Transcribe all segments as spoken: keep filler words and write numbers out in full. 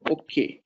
Okay,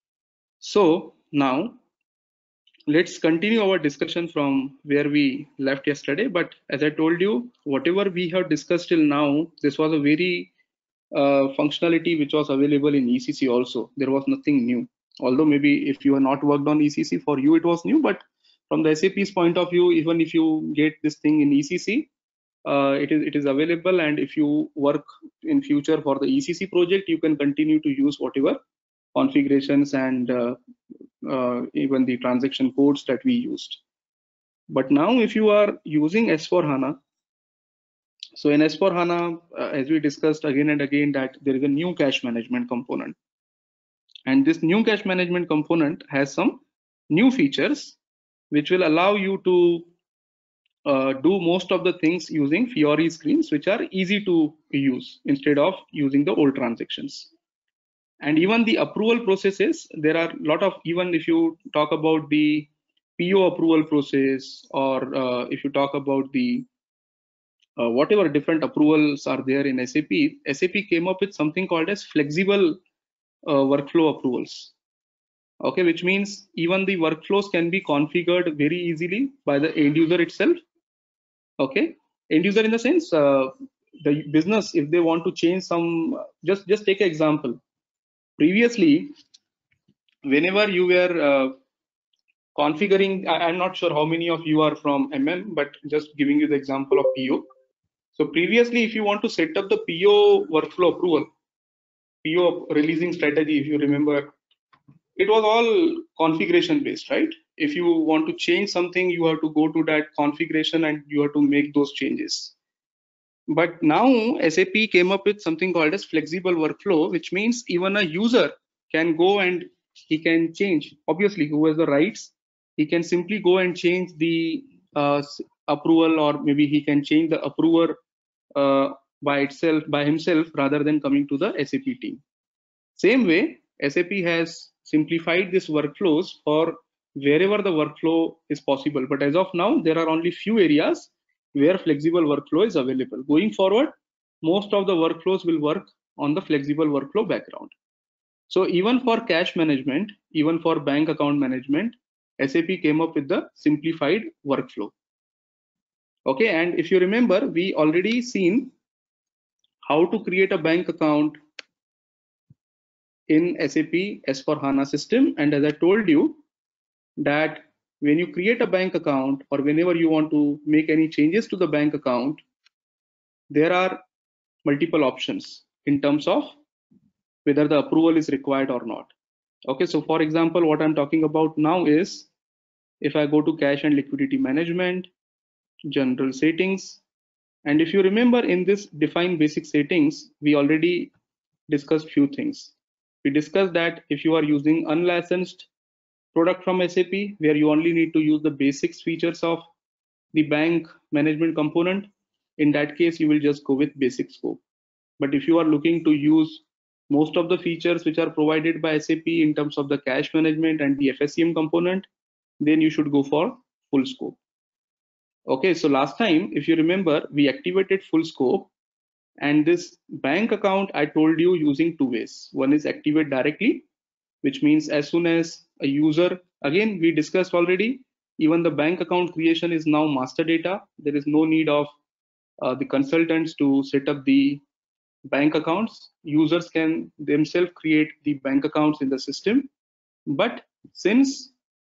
so now let's continue our discussion from where we left yesterday. But as I told you, whatever we have discussed till now, this was a very uh, functionality which was available in E C C also. There was nothing new. Although maybe if you have not worked on E C C, for you it was new, but from the S A P's point of view, even if you get this thing in E C C, uh, it is it is available, and if you work in future for the E C C project, you can continue to use whatever configurations and uh, uh, even the transaction codes that we used. But now if you are using S four HANA, so in S four HANA, uh, as we discussed again and again, that there is a new cache management component. And this new cache management component has some new features which will allow you to uh, do most of the things using Fiori screens, which are easy to use instead of using the old transactions. And even the approval processes, there are a lot of, even if you talk about the P O approval process, or uh, if you talk about the uh, whatever different approvals are there in S A P, S A P came up with something called as flexible uh, workflow approvals. Okay, which means even the workflows can be configured very easily by the end user itself. Okay, end user in the sense uh, the business, if they want to change some, just just take an example. Previously, whenever you were uh, configuring, I, I'm not sure how many of you are from M M, but just giving you the example of P O. So previously, if you want to set up the P O workflow approval, P O releasing strategy, if you remember, it was all configuration based, right? If you want to change something, you have to go to that configuration and you have to make those changes. But now S A P came up with something called as flexible workflow, which means even a user can go and he can change. Obviously, who has the rights, he can simply go and change the uh, approval, or maybe he can change the approver uh, by itself, by himself, rather than coming to the S A P team. Same way, S A P has simplified these workflows for wherever the workflow is possible. But as of now, there are only few areas where flexible workflow is available. Going forward, most of the workflows will work on the flexible workflow background. So even for cash management, even for bank account management, S A P came up with the simplified workflow. Okay, and if you remember, we already seen how to create a bank account in S A P S four HANA system. And as I told you, that when you create a bank account, or whenever you want to make any changes to the bank account, there are multiple options in terms of whether the approval is required or not. Okay, so for example, what I'm talking about now is, if I go to cash and liquidity management, general settings, and if you remember in this define basic settings, we already discussed few things. We discussed that if you are using unlicensed product from S A P, where you only need to use the basics features of the bank management component, in that case you will just go with basic scope. But if you are looking to use most of the features which are provided by S A P in terms of the cash management and the F S C M component, then you should go for full scope. Okay, so last time, if you remember, we activated full scope, and this bank account I told you using two ways. One is activate directly, which means as soon as a user, again we discussed already, even the bank account creation is now master data. There is no need of uh, the consultants to set up the bank accounts. Users can themselves create the bank accounts in the system. But since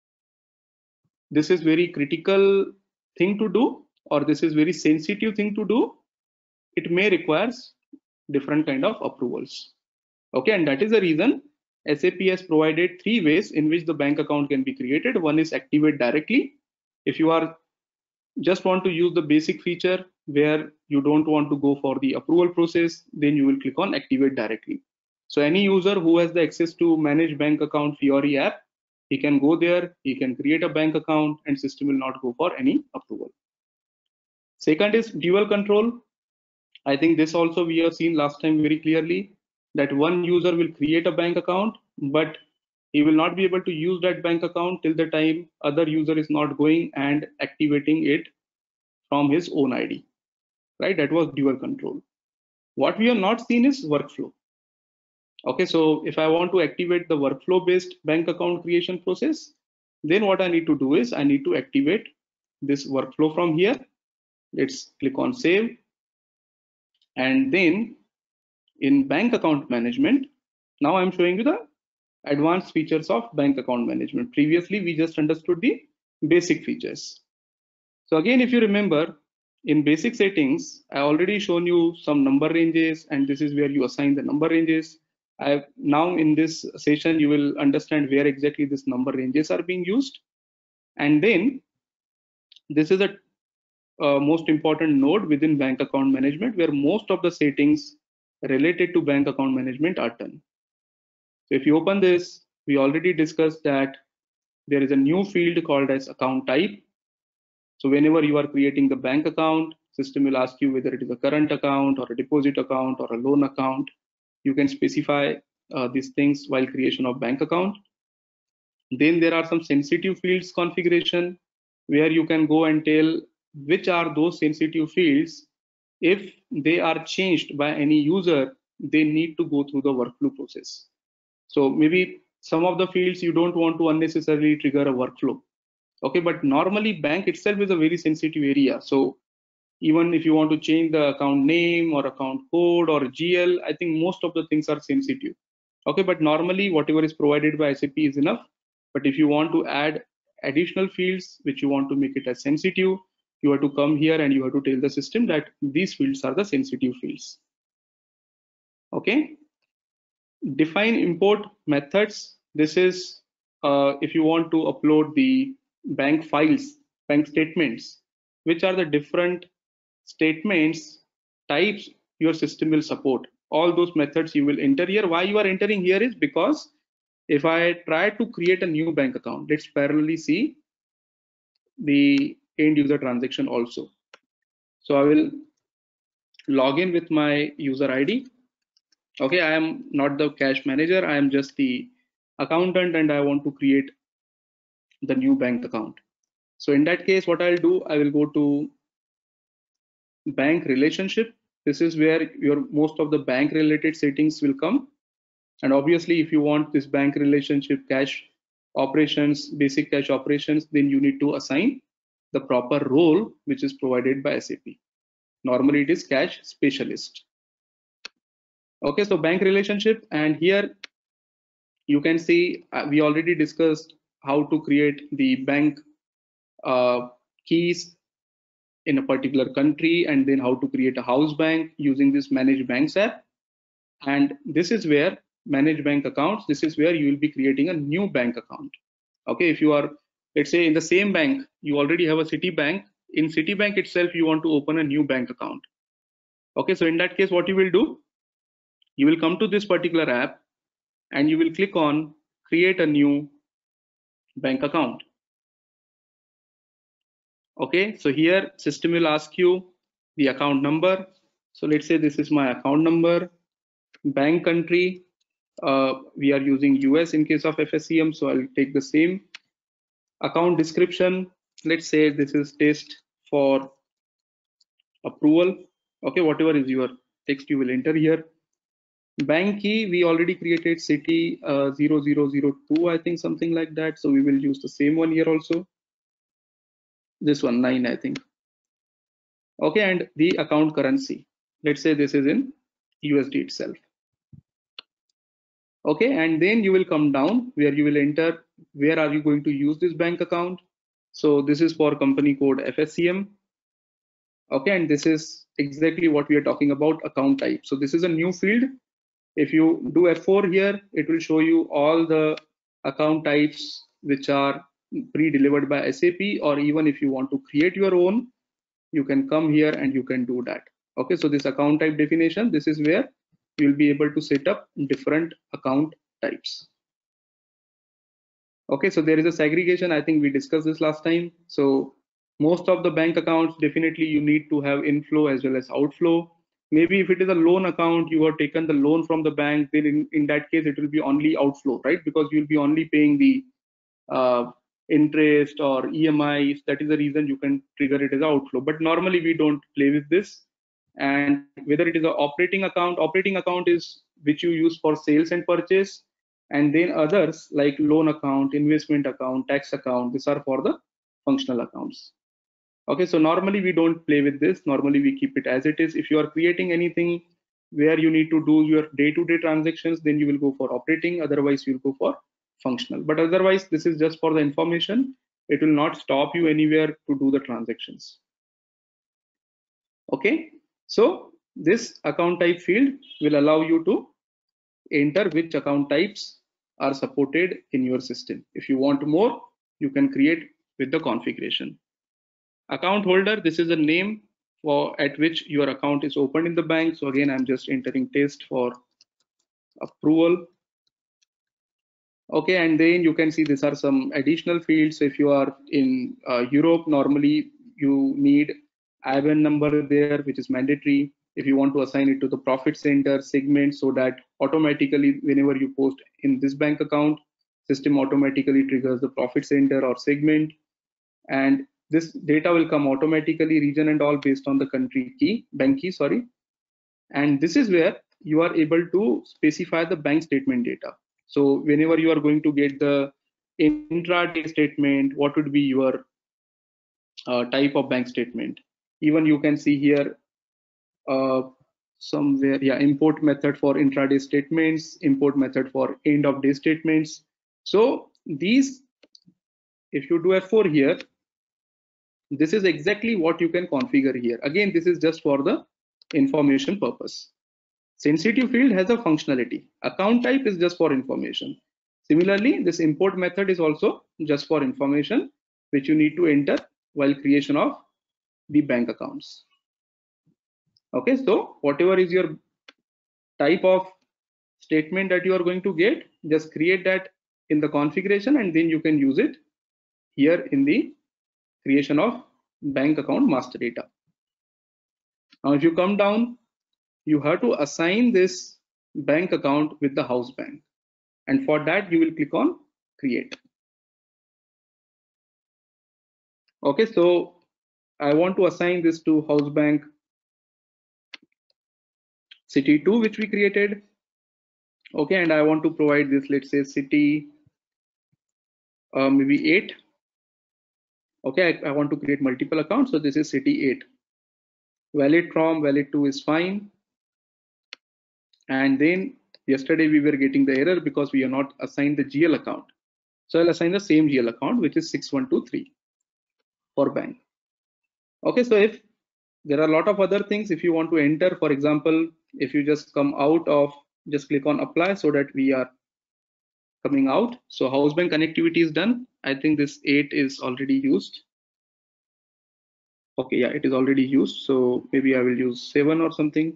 this is very critical thing to do, or this is very sensitive thing to do, it may requires different kind of approvals. Okay, and that is the reason S A P has provided three ways in which the bank account can be created. One is activate directly. If you are just want to use the basic feature where you don't want to go for the approval process, then you will click on activate directly. So any user who has the access to manage bank account Fiori app, he can go there, he can create a bank account, and system will not go for any approval. Second is dual control. I think this also we have seen last time very clearly, that one user will create a bank account, but he will not be able to use that bank account till the time other user is not going and activating it from his own I D, right? That was dual control. What we have not seen is workflow. Okay, so if I want to activate the workflow based bank account creation process, then what I need to do is I need to activate this workflow from here. Let's click on save. And then in bank account management, now I'm showing you the advanced features of bank account management. Previously, we just understood the basic features. So again, if you remember, in basic settings, I already shown you some number ranges, and this is where you assign the number ranges. I now in this session, you will understand where exactly this number ranges are being used. And then this is a uh, most important node within bank account management, where most of the settings related to bank account management are done. So if you open this, we already discussed that there is a new field called as account type. So whenever you are creating the bank account, system will ask you whether it is a current account or a deposit account or a loan account. You can specify uh, these things while creation of bank account. Then there are some sensitive fields configuration, where you can go and tell which are those sensitive fields. If they are changed by any user, they need to go through the workflow process. So maybe some of the fields you don't want to unnecessarily trigger a workflow. Okay, but normally bank itself is a very sensitive area. So even if you want to change the account name or account code or G L, I think most of the things are sensitive. Okay, but normally whatever is provided by S A P is enough. But if you want to add additional fields which you want to make it as sensitive, you have to come here and you have to tell the system that these fields are the sensitive fields. Okay, define import methods. This is uh, if you want to upload the bank files, bank statements, which are the different statements types your system will support. All those methods you will enter here. Why you are entering here is because if I try to create a new bank account, let's parallelly see the end user transaction also. So I will log in with my user I D. Okay, I am not the cash manager, I am just the accountant, and I want to create the new bank account. So in that case, what I'll do, I will go to bank relationship. This is where your most of the bank related settings will come. And obviously, if you want this bank relationship cash operations, basic cash operations, then you need to assign the proper role which is provided by S A P. Normally it is cash specialist. Okay, so bank relationship, and here you can see uh, we already discussed how to create the bank uh, keys in a particular country, and then how to create a house bank using this manage banks app. And this is where manage bank accounts, this is where you will be creating a new bank account. Okay, if you are, let's say in the same bank, you already have a Citibank. In Citibank itself, you want to open a new bank account. Okay, so in that case, what you will do, you will come to this particular app and you will click on create a new bank account. Okay, so here system will ask you the account number. So let's say this is my account number, bank country. Uh, we are using U S in case of F S C M, so I'll take the same. Account description, let's say this is test for approval. Okay, whatever is your text you will enter here. Bank key, we already created city uh, zero zero zero two, I think something like that. So we will use the same one here also. This one, nine, I think. Okay, and the account currency, let's say this is in U S D itself. Okay, and then you will come down where you will enter where are you going to use this bank account. So this is for company code F S C M. Okay, and this is exactly what we are talking about, account type. So this is a new field. If you do F four here, it will show you all the account types which are pre-delivered by S A P, or even if you want to create your own, you can come here and you can do that. Okay, so this account type definition, this is where you'll be able to set up different account types. Okay, so there is a segregation. I think we discussed this last time. So most of the bank accounts, definitely you need to have inflow as well as outflow. Maybe if it is a loan account, you have taken the loan from the bank, then in, in that case, it will be only outflow, right? Because you'll be only paying the uh, interest or E M Is. That is the reason you can trigger it as outflow. But normally we don't play with this. And whether it is an operating account, operating account is which you use for sales and purchase, and then others like loan account, investment account, tax account. These are for the functional accounts. Okay, so normally we don't play with this. Normally we keep it as it is. If you are creating anything where you need to do your day-to-day transactions, then you will go for operating. Otherwise, you'll go for functional. But otherwise, this is just for the information. It will not stop you anywhere to do the transactions. Okay, so this account type field will allow you to enter which account types are supported in your system. If you want more, you can create with the configuration. Account holder, this is a name for at which your account is opened in the bank. So again, I'm just entering test for approval. Okay, and then you can see these are some additional fields. So if you are in uh, Europe, normally you need I B A N number there, which is mandatory. If you want to assign it to the profit center segment, so that automatically whenever you post in this bank account, system automatically triggers the profit center or segment, and this data will come automatically, region and all, based on the country key, bank key, sorry. And this is where you are able to specify the bank statement data. So whenever you are going to get the intraday statement, what would be your uh, type of bank statement? Even you can see here uh, somewhere, yeah, import method for intraday statements, import method for end of day statements. So these, if you do F four here, this is exactly what you can configure here. Again, this is just for the information purpose. Sensitive field has a functionality. Account type is just for information. Similarly, this import method is also just for information, which you need to enter while creation of the bank accounts. Okay, so whatever is your type of statement that you are going to get, just create that in the configuration, and then you can use it here in the creation of bank account master data. Now, if you come down, you have to assign this bank account with the house bank, and for that you will click on create. Okay, so I want to assign this to house bank city two, which we created. Okay, and I want to provide this, let's say city uh, maybe eight. Okay, I, I want to create multiple accounts, so this is city eight. Valid from, valid to is fine. And then yesterday we were getting the error because we are not assigned the G L account. So I'll assign the same G L account, which is six one two three for bank. Okay, so if there are a lot of other things, if you want to enter, for example, if you just come out of, just click on apply so that we are coming out. So house bank connectivity is done. I think this eight is already used. Okay, yeah, it is already used. So maybe I will use seven or something.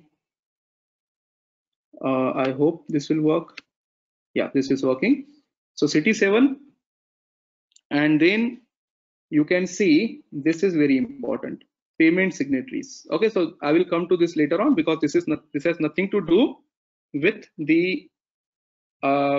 Uh, I hope this will work. Yeah, this is working. So city seven, and then you can see this is very important. Payment signatories. Okay, so I will come to this later on because this is not, this has nothing to do with the uh,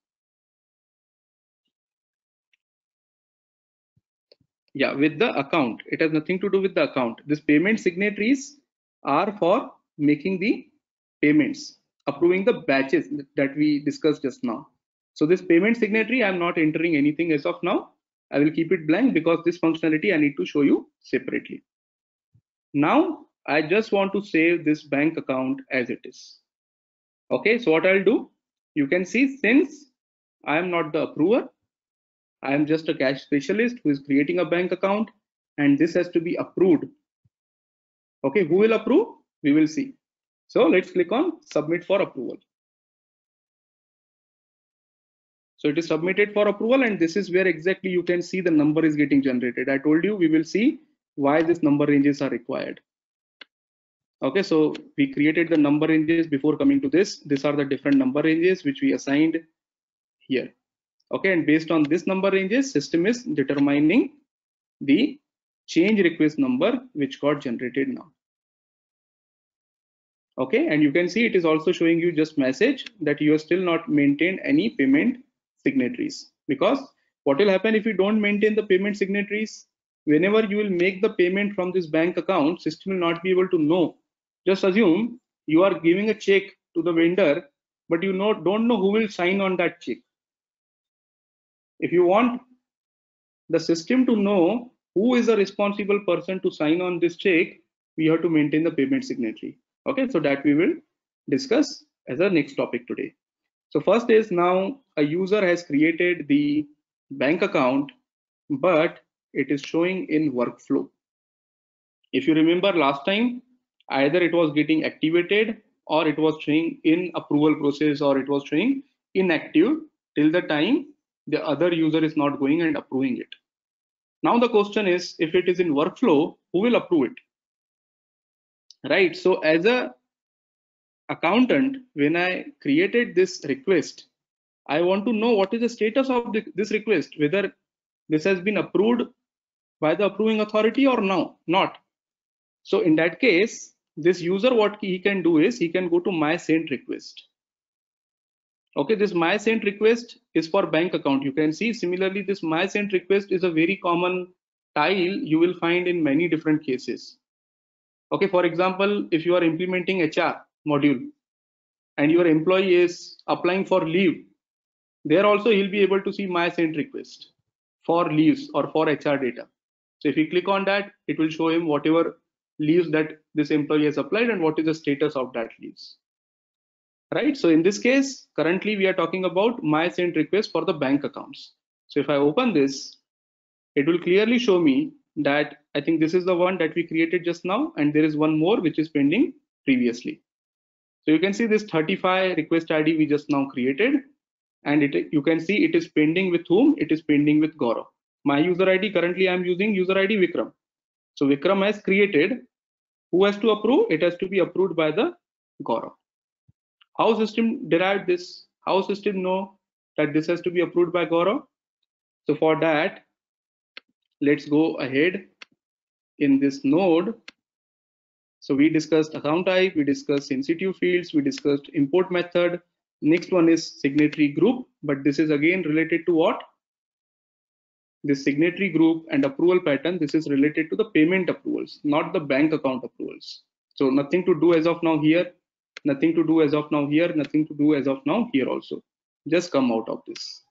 yeah, with the account. It has nothing to do with the account. This payment signatories are for making the payments, approving the batches that we discussed just now. So this payment signatory, I'm not entering anything as of now. I will keep it blank because this functionality I need to show you separately. Now I just want to save this bank account as it is. Okay, so what I'll do, you can see, since I am not the approver, I am just a cash specialist who is creating a bank account, and this has to be approved. Okay, who will approve? We will see. So let's click on submit for approval. So it is submitted for approval, and this is where exactly you can see the number is getting generated. I told you we will see why this number ranges are required. Okay, so we created the number ranges before coming to this. These are the different number ranges which we assigned here. Okay, and based on this number ranges, system is determining the change request number which got generated now. Okay, and you can see it is also showing you just message that you have still not maintained any payment signatories, because what will happen if you don't maintain the payment signatories? Whenever you will make the payment from this bank account, system will not be able to know. Just assume you are giving a check to the vendor but you know, don't know who will sign on that check. If you want the system to know who is the responsible person to sign on this check, we have to maintain the payment signatory. Okay, so that we will discuss as a next topic today. So first is, now a user has created the bank account, but it is showing in workflow. If you remember last time, either it was getting activated or it was showing in approval process, or it was showing inactive till the time the other user is not going and approving it. Now the question is, if it is in workflow, who will approve it? Right. So as a accountant, when I created this request, I want to know what is the status of the, this request, whether this has been approved by the approving authority or no, not. So in that case, this user, what he can do is he can go to my sent request. Okay, this my sent request is for bank account. You can see similarly, this my sent request is a very common tile you will find in many different cases. Okay, for example, if you are implementing H R module and your employee is applying for leave, there also he'll be able to see my sent request for leaves or for H R data. So if you click on that, it will show him whatever leaves that this employee has applied and what is the status of that leaves. Right. So in this case, currently we are talking about my sent request for the bank accounts. So if I open this, it will clearly show me that I think this is the one that we created just now, and there is one more which is pending previously. So you can see this thirty-five request I D we just now created, and it you can see it is pending with whom? It is pending with Gaurav. My user I D, currently I am using user I D Vikram. So Vikram has created. Who has to approve? It has to be approved by the Gaurav. How system derived this? How system know that this has to be approved by Gaurav? So for that, let's go ahead in this node. So we discussed account type, we discussed sensitive fields, we discussed import method. Next one is signatory group, but this is again related to what? This signatory group and approval pattern, this is related to the payment approvals, not the bank account approvals. So nothing to do as of now here, nothing to do as of now here, nothing to do as of now here also. Just come out of this.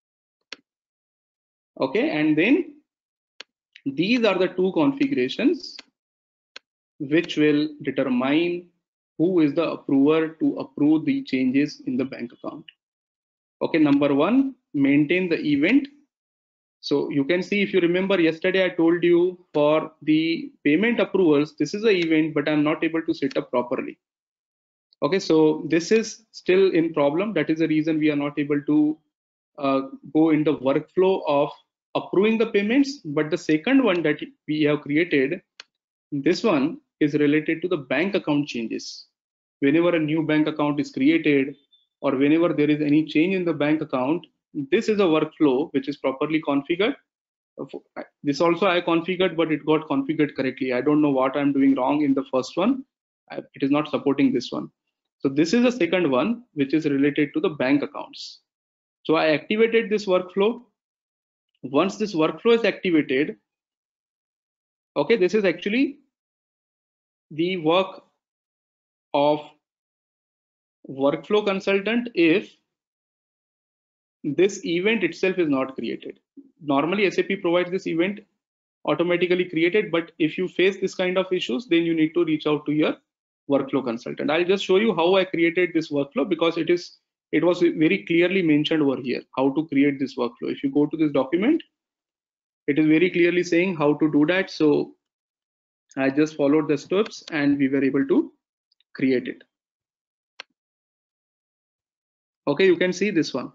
Okay, and then these are the two configurations which will determine who is the approver to approve the changes in the bank account. Okay, number one, maintain the event. So you can see, if you remember yesterday, I told you for the payment approvals, this is an event, but I'm not able to set up properly. Okay, so this is still in problem. That is the reason we are not able to uh, go in the workflow of approving the payments. But the second one that we have created, this one is related to the bank account changes. Whenever a new bank account is created, or whenever there is any change in the bank account, this is a workflow which is properly configured. This also I configured, but it got configured correctly. I don't know what I'm doing wrong in the first one. It is not supporting this one. So this is the second one, which is related to the bank accounts. So I activated this workflow. Once this workflow is activated, okay, this is actually the work of workflow consultant if this event itself is not created. Normally S A P provides this event automatically created, but if you face this kind of issues, then you need to reach out to your workflow consultant. I'll just show you how I created this workflow, because it is it was very clearly mentioned over here how to create this workflow. If you go to this document, it is very clearly saying how to do that. So I just followed the steps and we were able to create it. Okay, you can see this one.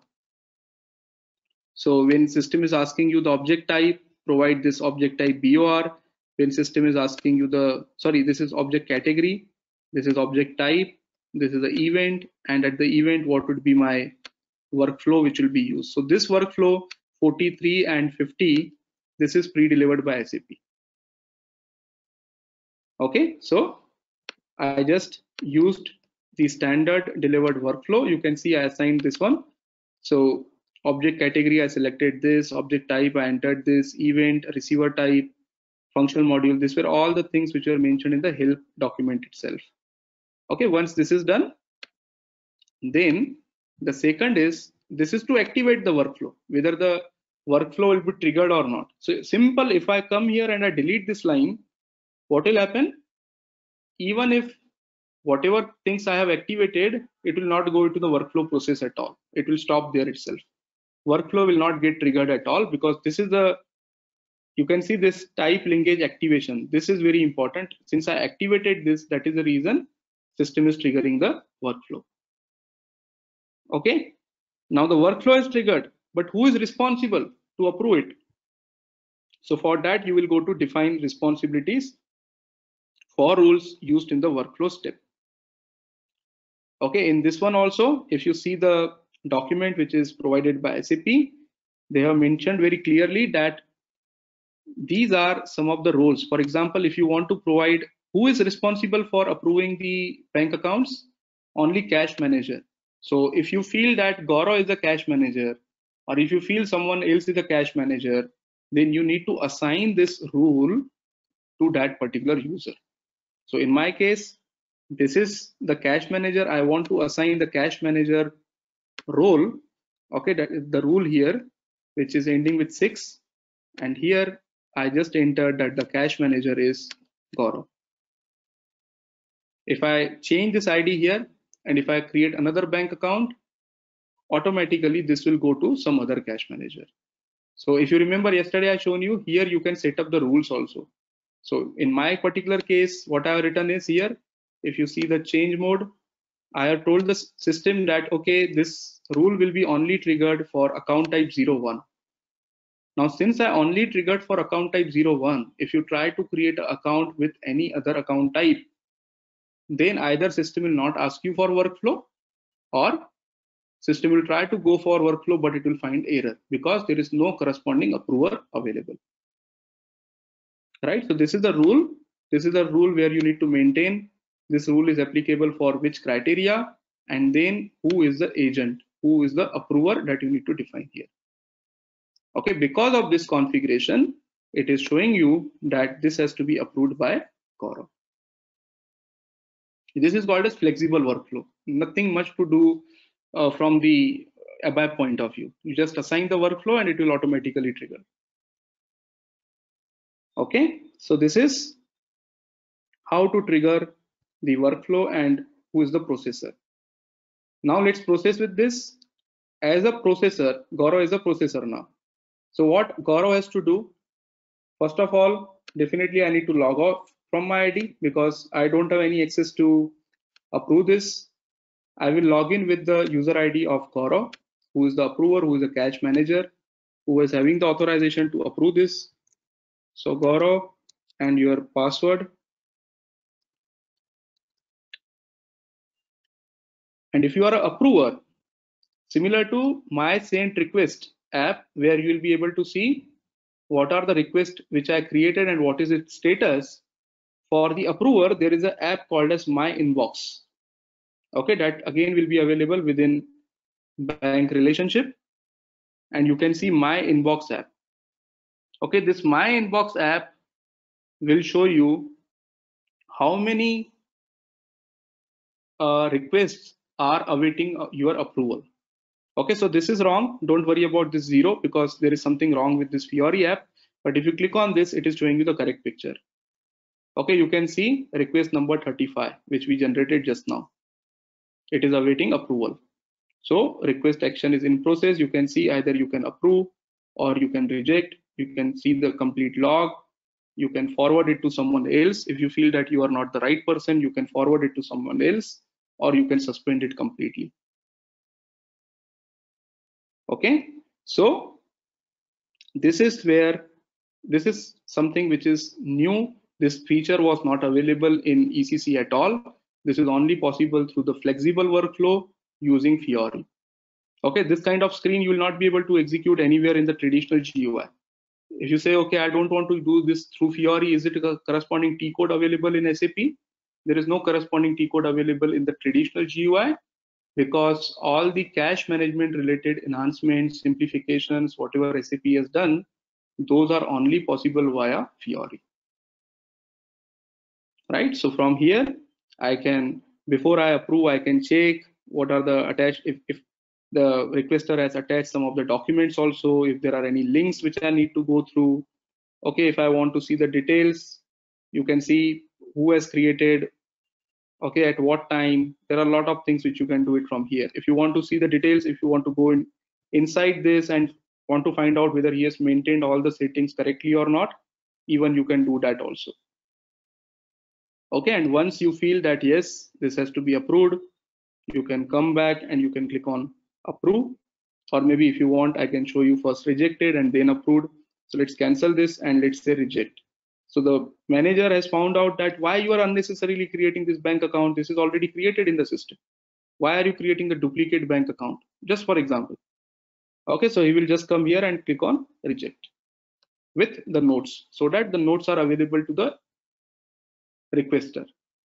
So when system is asking you the object type, provide this object type B O R. When system is asking you the, sorry, this is object category, this is object type, this is the event, and at the event, what would be my workflow which will be used. So this workflow forty-three and fifty, this is pre-delivered by S A P. Okay, so I just used the standard delivered workflow. You can see I assigned this one. So object category, I selected this, object type, I entered this, event, receiver type, functional module. These were all the things which were mentioned in the help document itself. Okay, once this is done, Then the second is, this is to activate the workflow, whether the workflow will be triggered or not. So simple, if I come here and I delete this line, what will happen? Even if whatever things I have activated, it will not go into the workflow process at all. It will stop there itself. Workflow will not get triggered at all, because this is the, you can see this type linkage activation. This is very important. Since I activated this, that is the reason system is triggering the workflow. Okay. Now the workflow is triggered, but who is responsible to approve it? So for that, you will go to define responsibilities for rules used in the workflow step. Okay, in this one also, if you see the document which is provided by S A P, they have mentioned very clearly that these are some of the roles. For example, if you want to provide who is responsible for approving the bank accounts, only cash manager. So if you feel that Gaurav is the cash manager, or if you feel someone else is the cash manager, then you need to assign this rule to that particular user. So in my case, this is the cash manager. I want to assign the cash manager role. Okay, that is the rule here, which is ending with six. And here I just entered that the cash manager is Gaurav. If I change this I D here, and if I create another bank account, automatically this will go to some other cash manager. So if you remember yesterday I shown you, here you can set up the rules also. So in my particular case, what I have written is here, if you see the change mode, I have told the system that, okay, this rule will be only triggered for account type zero one. Now, since I only triggered for account type zero one, if you try to create an account with any other account type, then either system will not ask you for workflow, or system will try to go for workflow, but it will find error because there is no corresponding approver available. Right? So this is the rule. This is the rule where you need to maintain. This rule is applicable for which criteria, and then who is the agent, who is the approver that you need to define here. Okay, because of this configuration, it is showing you that this has to be approved by Gaurav. This is called as flexible workflow. Nothing much to do uh, from the above point of view. You just assign the workflow and it will automatically trigger. Okay, so this is how to trigger the workflow and who is the processor. Now let's process with this. As a processor, Gaurav is a processor now. So what Gaurav has to do, first of all, definitely I need to log off from my I D because I don't have any access to approve this. I will log in with the user I D of Gaurav, who is the approver, who is the cache manager, who is having the authorization to approve this. So Gaurav and your password. And if you are an approver, similar to my sent request app, where you will be able to see what are the requests which I created and what is its status. For the approver, there is an app called as My Inbox. Okay, that again will be available within bank relationship, and you can see My Inbox app. Okay, this My Inbox app will show you how many uh, requests are awaiting your approval. Okay, so this is wrong. Don't worry about this zero because there is something wrong with this Fiori app. But if you click on this, it is showing you the correct picture. Okay, you can see request number thirty-five, which we generated just now. It is awaiting approval. So request action is in process. You can see either you can approve or you can reject. You can see the complete log. You can forward it to someone else. If you feel that you are not the right person, you can forward it to someone else, or you can suspend it completely. Okay, so this is where this is something which is new. This feature was not available in E C C at all. This is only possible through the flexible workflow using Fiori. Okay, this kind of screen you will not be able to execute anywhere in the traditional G U I. If you say, okay, I don't want to do this through Fiori, is it a corresponding T code available in S A P? There is no corresponding T code available in the traditional G U I, because all the cache management related enhancements, simplifications, whatever S A P has done, those are only possible via Fiori. Right? So from here, I can, before I approve, I can check what are the attached, if, if the requester has attached some of the documents also, if there are any links which I need to go through. Okay, if I want to see the details, you can see who has created, okay, at what time. There are a lot of things which you can do it from here. If you want to see the details, if you want to go in inside this and want to find out whether he has maintained all the settings correctly or not, even you can do that also. Okay, and once you feel that yes, this has to be approved, you can come back and you can click on approve. Or maybe if you want, I can show you first rejected and then approved. So let's cancel this and let's say reject. So the manager has found out that why you are unnecessarily creating this bank account. This is already created in the system. Why are you creating the duplicate bank account? Just for example. Okay, so he will just come here and click on reject with the notes, so that the notes are available to the requester.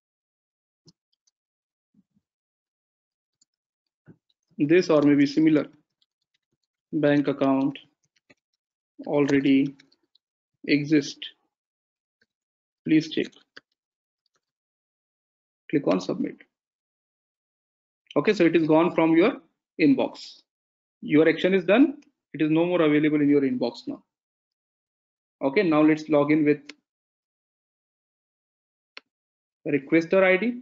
This or maybe similar bank account already exist. Please check. Click on submit. Okay, so it is gone from your inbox. Your action is done. It is no more available in your inbox now. Okay, now let's log in with requester I D.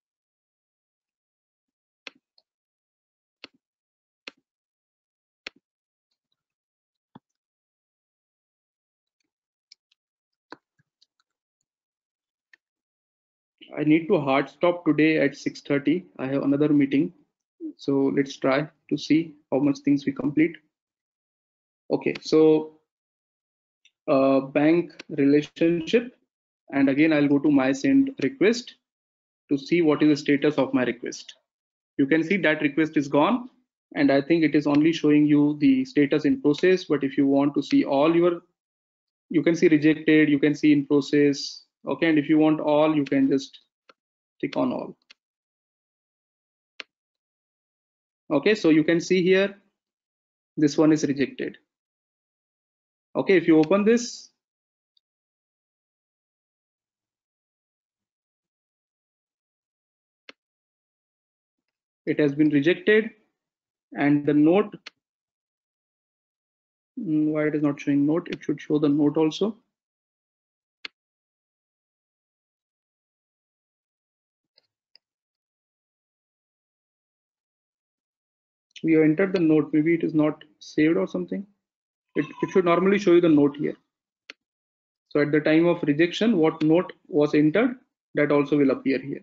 I need to hard stop today at six thirty. I have another meeting. So let's try to see how much things we complete. Okay, so uh, bank relationship. And again, I'll go to my send request to see what is the status of my request. You can see that request is gone. And I think it is only showing you the status in process. But if you want to see all your, you can see rejected, you can see in process. Okay, and if you want all, you can just click on all. Okay, so you can see here, this one is rejected. Okay, if you open this, it has been rejected, and the note, why it is not showing note, it should show the note also. We have entered the note, maybe it is not saved or something. It, it should normally show you the note here. So at the time of rejection, what note was entered, that also will appear here.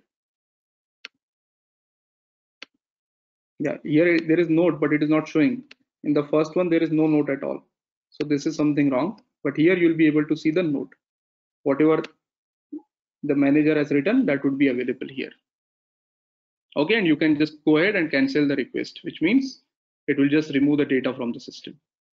Yeah, here there is note, but it is not showing. In the first one, there is no note at all. So this is something wrong. But here you'll be able to see the note. Whatever the manager has written, that would be available here. Okay, and you can just go ahead and cancel the request, which means it will just remove the data from the system.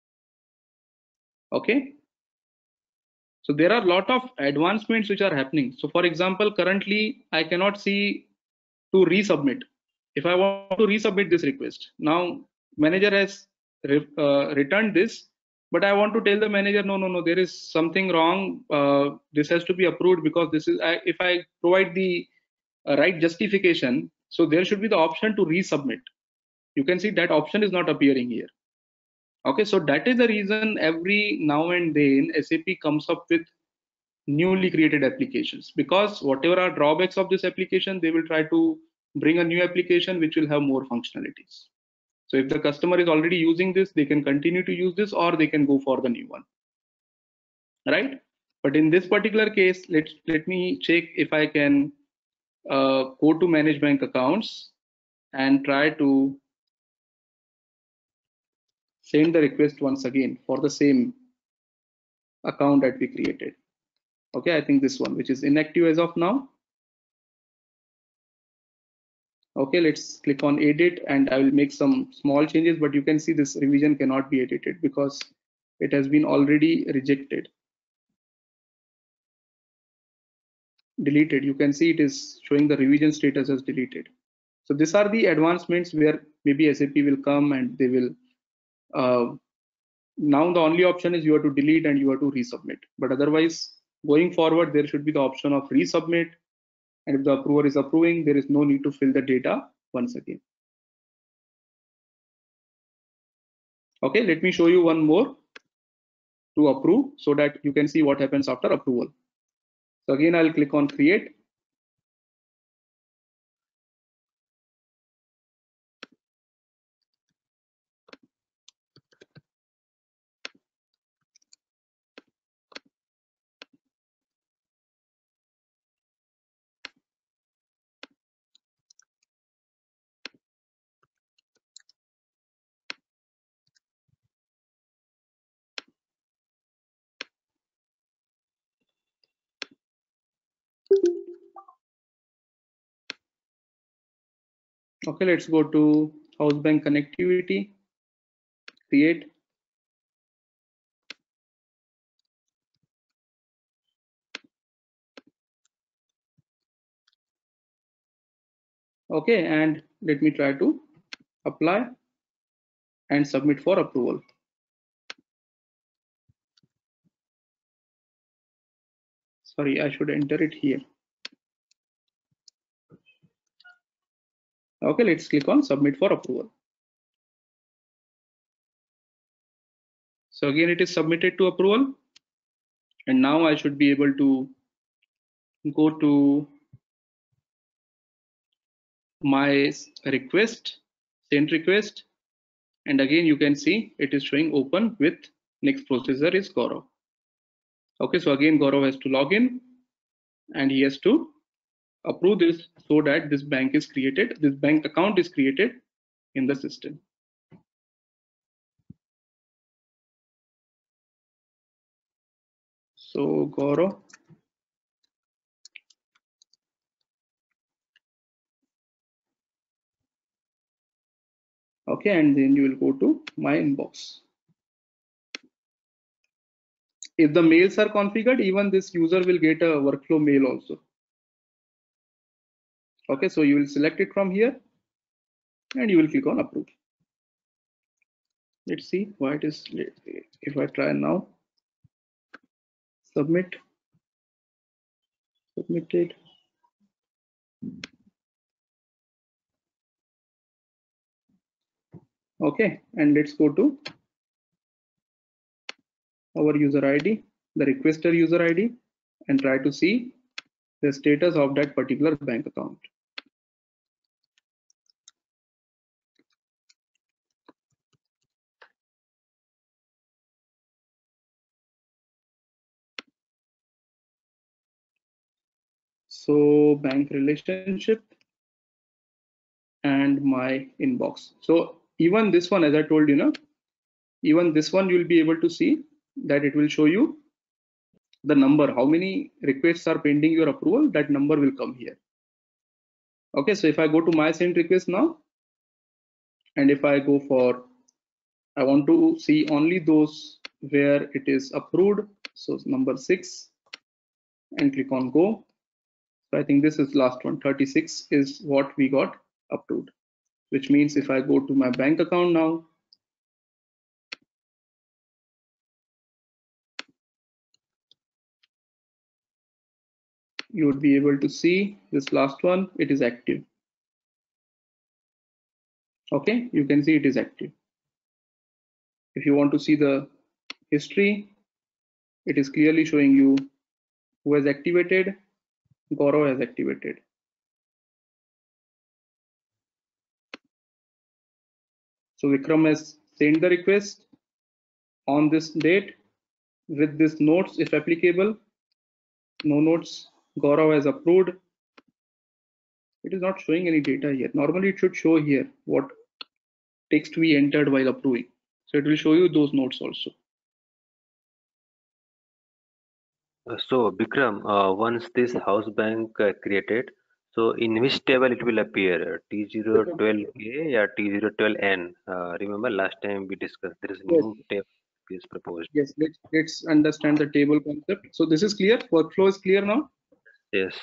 Okay. So there are a lot of advancements which are happening. So for example, currently I cannot see to resubmit. If I want to resubmit this request, now manager has re uh, returned this, but I want to tell the manager, no, no, no, there is something wrong. Uh, this has to be approved because this is, I, if I provide the uh, right justification, so there should be the option to resubmit. You can see that option is not appearing here. Okay, so that is the reason every now and then S A P comes up with newly created applications, because whatever are drawbacks of this application, they will try to bring a new application which will have more functionalities. So if the customer is already using this, they can continue to use this, or they can go for the new one, right? But in this particular case, let let me check if I can uh, go to manage bank accounts and try to send the request once again for the same account that we created. Okay, I think this one, which is inactive as of now. Okay, let's click on edit, and I will make some small changes, but you can see this revision cannot be edited because it has been already rejected. Deleted. You can see it is showing the revision status as deleted. So these are the advancements where maybe S A P will come and they will, uh, now the only option is you have to delete and you have to resubmit. But otherwise, going forward, there should be the option of resubmit. And if the approver is approving, there is no need to fill the data once again. Okay, let me show you one more to approve so that you can see what happens after approval. So again, I'll click on create. Okay, let's go to house bank connectivity, create. Okay, and let me try to apply and submit for approval. Sorry, I should enter it here. Okay, let's click on submit for approval. So again, it is submitted to approval. And now I should be able to go to my request, send request. And again, you can see it is showing open with next processor is Gaurav. Okay, so again, Gaurav has to log in and he has to approve this so that this bank is created, this bank account is created in the system. So Gaurav. Okay, and then you will go to my inbox. If the mails are configured, even this user will get a workflow mail also. Okay, so you will select it from here and you will click on approve. Let's see why it is. If I try now, submit, submitted. Okay, and let's go to our user I D, the requester user I D, and try to see the status of that particular bank account. So bank relationship and my inbox. So even this one, as I told you, know, even this one you'll be able to see that it will show you the number, how many requests are pending your approval, that number will come here. Okay, so if I go to my send request now, and if I go for, I want to see only those where it is approved. So number six, and click on go. So I think this is last one, thirty-six is what we got approved, which means if I go to my bank account now, you would be able to see this last one, it is active. Okay, you can see it is active. If you want to see the history, it is clearly showing you who has activated. Gaurav has activated. So Vikram has sent the request on this date with this notes if applicable. No notes. Gaurav has approved. It is not showing any data here. Normally it should show here what text we entered while approving. So it will show you those notes also. Uh, So, Bikram, uh, once this house bank uh, created, so in which table it will appear? T zero twelve K or T zero twelve N? Uh, remember last time we discussed there is a Yes. new table is proposed. Yes, let's, let's understand the table concept. So this is clear. Workflow is clear now. Yes.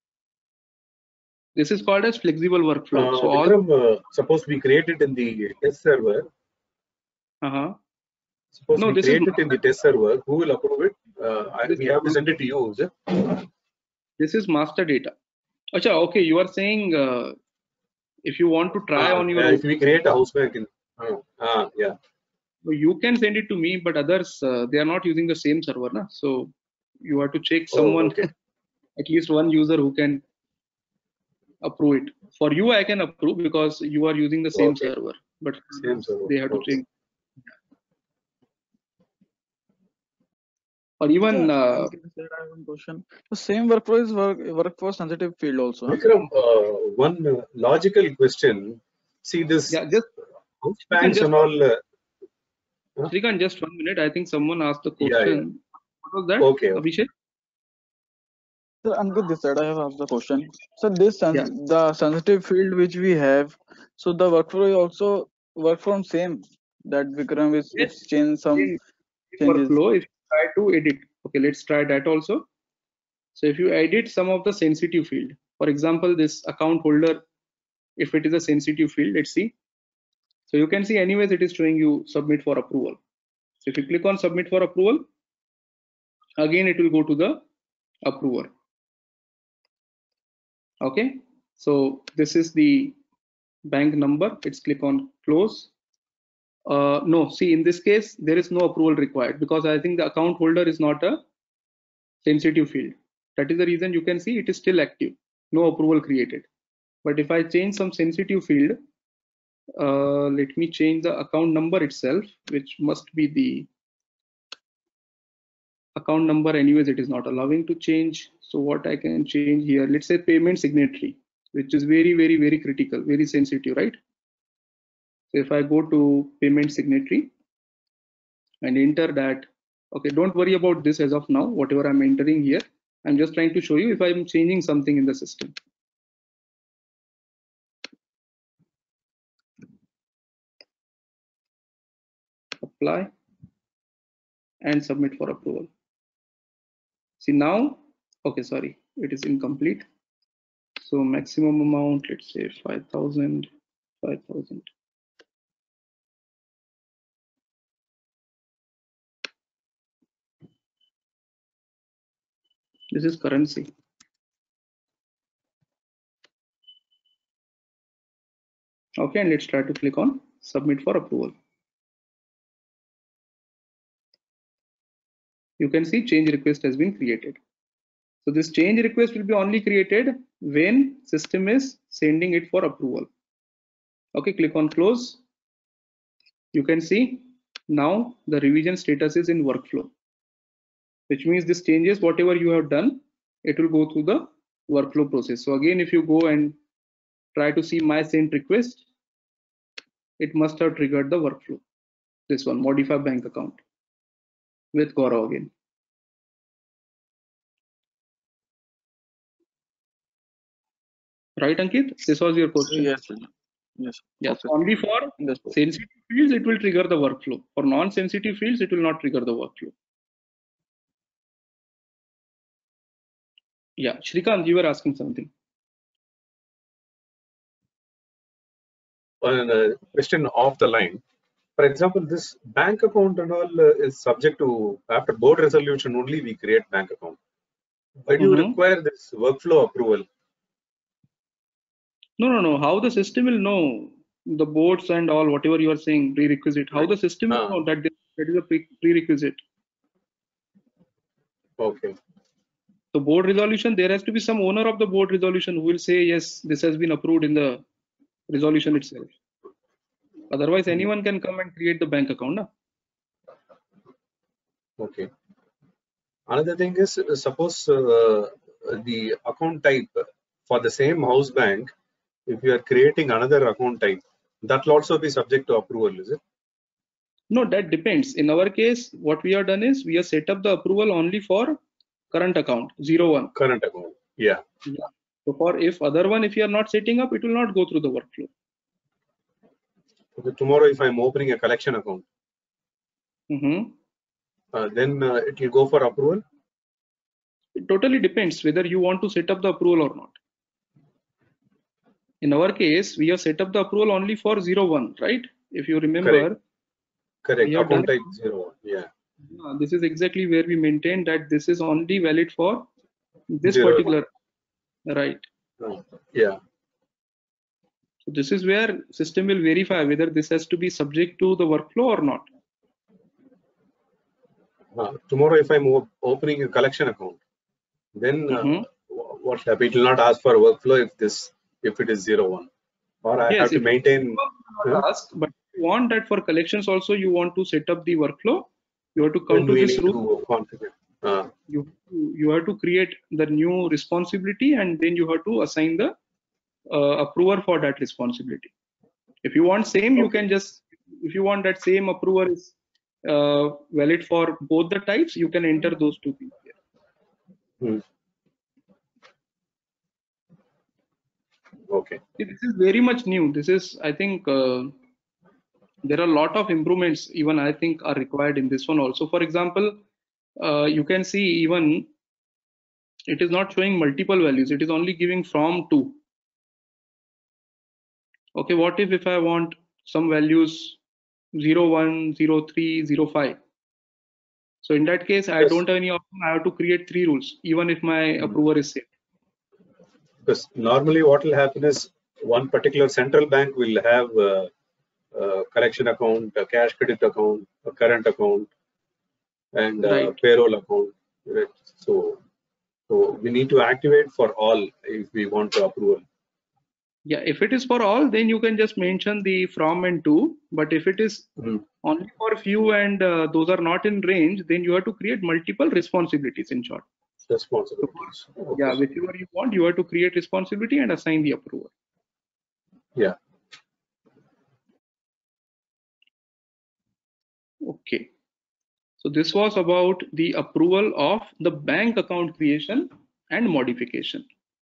This is called as flexible workflow. Uh, so Vikram, all. uh, suppose we create it in the test server. Uh-huh. Suppose No, we this create is it in the test server. Who will approve it? Uh, I, we have to send it to you, is it? This is master data. Achha, okay, you are saying uh, if you want to try Uh, on your uh, own. if we create a house bank in, uh, uh, yeah. So you can send it to me, but others uh, they are not using the same server, na? So you have to check Oh, someone, okay. at least one user who can approve it. For you, I can approve because you are using the same Okay. server, but Same server. they have to Okay. check. Or even Sir, uh, Ankit sir, I have one question. The same workflow is work, work for sensitive field also. Huh? Vikram, uh, one uh, logical question. See this yeah, just house Shrikant, banks just and all. Uh, huh? Shrikant, just one minute. I think someone asked the Yeah, question. yeah. What was that, Okay. okay. Abhishek? Sir, Ankit this side, I have asked the question. So this sens Yeah. the sensitive field which we have, so the workflow also work from same that Vikram is Yes. it's change some In changes. workflow, if you try to edit, okay, let's try that also. So if you edit some of the sensitive field, for example, this account holder, if it is a sensitive field, let's see. So you can see anyways, it is showing you submit for approval. So if you click on submit for approval, again, it will go to the approver. Okay. So this is the bank number. Let's click on close. Uh, no, see, in this case, there is no approval required because I think the account holder is not a sensitive field. That is the reason you can see it is still active, no approval created. But if I change some sensitive field, uh, let me change the account number itself, which must be the account number. Anyways, it is not allowing to change. So what I can change here, let's say payment signatory, which is very, very, very critical, very sensitive, right? So if I go to payment signatory and enter that, okay, don't worry about this as of now, whatever I'm entering here. I'm just trying to show you if I'm changing something in the system. Apply and submit for approval. See now, okay, sorry, it is incomplete. So maximum amount, let's say five thousand, five thousand. This is currency. Okay, and let's try to click on submit for approval. You can see change request has been created. So this change request will be only created when system is sending it for approval. Okay, click on close. You can see now the revision status is in workflow, which means this changes whatever you have done, it will go through the workflow process. So again, if you go and try to see my sent request, it must have triggered the workflow. This one, modify bank account with Gaurav again. Right, Ankit? This was your question. Yes, sir. Yes. Yes, Okay. only for Yes. sensitive fields, it will trigger the workflow. For non-sensitive fields, it will not trigger the workflow. Yeah, Shrikant, you were asking something. On a question off the line. For example, this bank account and all uh, is subject to, after board resolution only we create bank account. Why do you Mm-hmm. require this workflow approval? No, no, no. How the system will know the boards and all, whatever you are saying, prerequisite, how the system will Ah. know that that is a pre prerequisite. Okay. So board resolution, there has to be some owner of the board resolution who will say, yes, this has been approved in the resolution itself. Otherwise, anyone can come and create the bank account. Na? Okay. Another thing is, uh, suppose uh, the account type for the same house bank, if you are creating another account type, that will also be subject to approval, is it? No, that depends. In our case, what we have done is we have set up the approval only for current account, zero one. Current account. Yeah. Yeah. So for if other one, if you are not setting up, it will not go through the workflow. Okay, tomorrow, if I'm opening a collection account, Mm-hmm. uh, then uh, it will go for approval. It totally depends whether you want to set up the approval or not. In our case, we have set up the approval only for zero one, right? If you remember, Correct. Correct. we have Account done type zero one. Yeah. uh, this is exactly where we maintain that this is only valid for this Zero particular, right? one. Oh, yeah. So this is where system will verify whether this has to be subject to the workflow or not. uh, tomorrow if I'm op opening a collection account, then uh, Mhm. what will happen? It will not ask for a workflow if this if it is zero one, or I Yes, have to if maintain. not Huh? ask, but if you want that for collections also, you want to set up the workflow, you have to come Then to we this need rule. to configure. Uh, You you have to create the new responsibility, and then you have to assign the uh, approver for that responsibility. If you want same, you okay. can just, if you want that same approver is uh, valid for both the types, you can enter those two things here. Hmm. Okay. See, this is very much new. This is, I think, uh, there are a lot of improvements even I think are required in this one also. For example, uh, you can see even it is not showing multiple values. It is only giving from to. Okay, what if if I want some values zero one, zero three, zero five? So in that case, I Yes. don't have any option. I have to create three rules, even if my Hmm. approver is same. Because normally what will happen is one particular central bank will have a, a collection account, a cash credit account, a current account, and a Right. payroll account. Right? So, so we need to activate for all if we want to approval. Yeah, if it is for all, then you can just mention the from and to. But if it is Hmm. only for few and uh, those are not in range, then you have to create multiple responsibilities in short. So Responsibilities. for, yeah, Okay. whichever you want, you have to create responsibility and assign the approver. Yeah. Okay. So this was about the approval of the bank account creation and modification.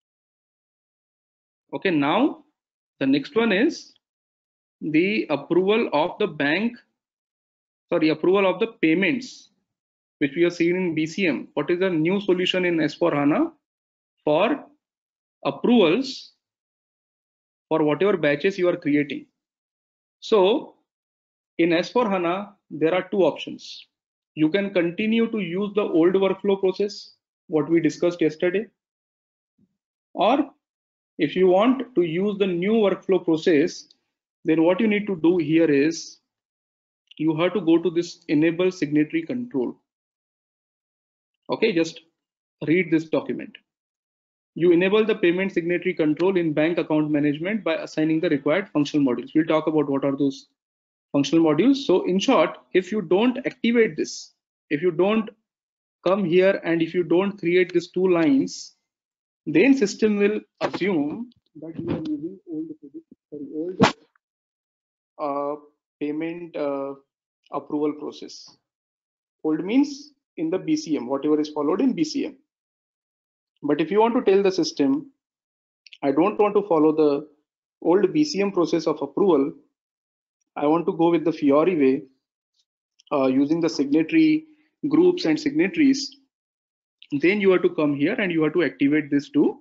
Okay, now the next one is the approval of the bank, sorry, approval of the payments, which we have seen in B C M. What is the new solution in S four HANA for approvals for whatever batches you are creating? So in S four HANA, there are two options. You can continue to use the old workflow process, what we discussed yesterday, or if you want to use the new workflow process, then what you need to do here is you have to go to this enable signatory control. Okay, just read this document. You enable the payment signatory control in bank account management by assigning the required functional modules. We'll talk about what are those functional modules. So in short, if you don't activate this, if you don't come here and if you don't create these two lines, then system will assume that you are using old, sorry, old uh, payment uh, approval process. Old means in the B C M, whatever is followed in B C M. But if you want to tell the system, I don't want to follow the old B C M process of approval, I want to go with the Fiori way, uh, using the signatory groups and signatories, then you have to come here and you have to activate these two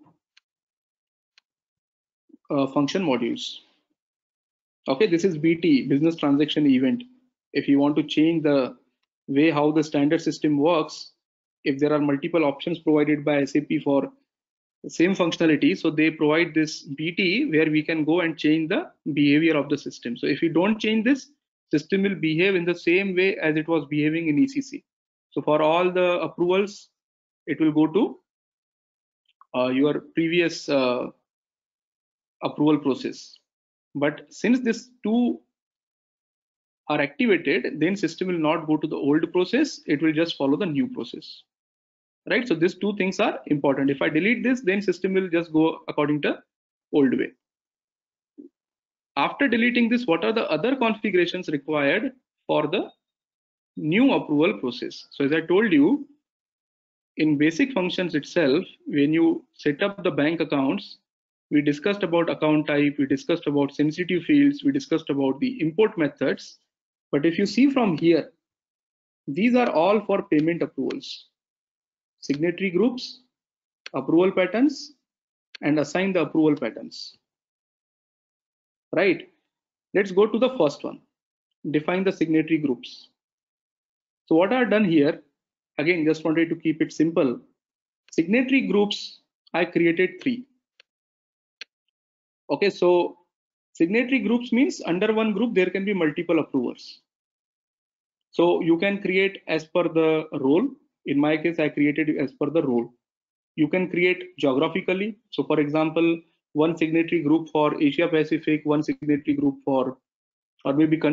uh, function modules. Okay, this is B T, business transaction event. If you want to change the way how the standard system works, if there are multiple options provided by S A P for the same functionality, so they provide this B T where we can go and change the behavior of the system. So if you don't change this, system will behave in the same way as it was behaving in E C C. So for all the approvals, it will go to uh, your previous uh, approval process. But since these two are activated, then system will not go to the old process, it will just follow the new process. Right? So these two things are important. If I delete this, then system will just go according to old way. After deleting this, what are the other configurations required for the new approval process? So as I told you, in basic functions itself, when you set up the bank accounts, we discussed about account type, we discussed about sensitive fields, we discussed about the import methods. But if you see from here, these are all for payment approvals. Signatory groups, approval patterns, and assign the approval patterns. Right? Let's go to the first one. Define the signatory groups. So what I've done here, again, just wanted to keep it simple. Signatory groups, I created three. Okay, so signatory groups means under one group there can be multiple approvers. So you can create as per the role. In my case, I created as per the role. You can create geographically. So for example, one signatory group for Asia Pacific, one signatory group for, or maybe